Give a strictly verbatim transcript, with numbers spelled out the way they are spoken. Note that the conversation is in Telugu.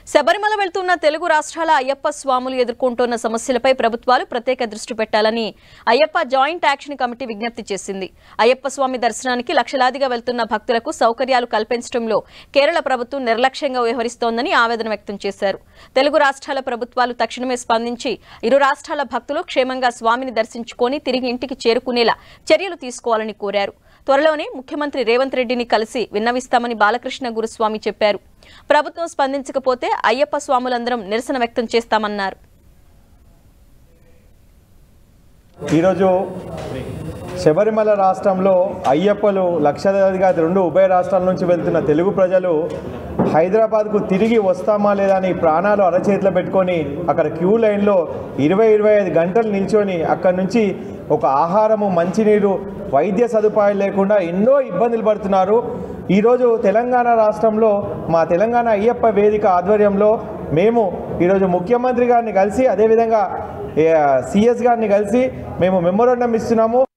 శబరిమల వెళ్తున్న తెలుగు రాష్ట్రాల అయ్యప్ప స్వాములు ఎదుర్కొంటున్న సమస్యలపై ప్రభుత్వాలు ప్రత్యేక దృష్టి పెట్టాలని అయ్యప్ప జాయింట్ యాక్షన్ కమిటీ విజ్ఞప్తి చేసింది. అయ్యప్ప స్వామి దర్శనానికి లక్షలాదిగా వెళ్తున్న భక్తులకు సౌకర్యాలు కల్పించడంలో కేరళ ప్రభుత్వం నిర్లక్ష్యంగా వ్యవహరిస్తోందని ఆవేదన వ్యక్తం చేశారు. తెలుగు రాష్ట్రాల ప్రభుత్వాలు తక్షణమే స్పందించి ఇరు రాష్ట్రాల భక్తులు క్షేమంగా స్వామిని దర్శించుకొని తిరిగి ఇంటికి చేరుకునేలా చర్యలు తీసుకోవాలని కోరారు. త్వరలోనే ముఖ్యమంత్రి రేవంత్ రెడ్డిని కలిసి విన్నవిస్తామని బాలకృష్ణ గురుస్వామి చెప్పారు. ప్రభుత్వం స్పందించకపోతే అయ్యప్ప స్వాములందరం నిరసన వ్యక్తం చేస్తామన్నారు. ఈరోజు శబరిమల రాష్ట్రంలో అయ్యప్పలు లక్షలాదిగా రెండు ఉభయ రాష్ట్రాల నుంచి వెళ్తున్న తెలుగు ప్రజలు హైదరాబాద్కు తిరిగి వస్తామా లేదా అని ప్రాణాలు అరచేతిలో పెట్టుకొని అక్కడ క్యూ లైన్లో ఇరవై ఇరవై ఐదు గంటలు నిల్చొని అక్కడి నుంచి ఒక ఆహారము, మంచినీరు, వైద్య సదుపాయాలు లేకుండా ఎన్నో ఇబ్బందులు పడుతున్నారు. ఈరోజు తెలంగాణ రాష్ట్రంలో మా తెలంగాణ అయ్యప్ప వేదిక ఆధ్వర్యంలో మేము ఈరోజు ముఖ్యమంత్రి గారిని కలిసి అదేవిధంగా సిఎస్ గారిని కలిసి మేము మెమోరాండం ఇస్తున్నాము.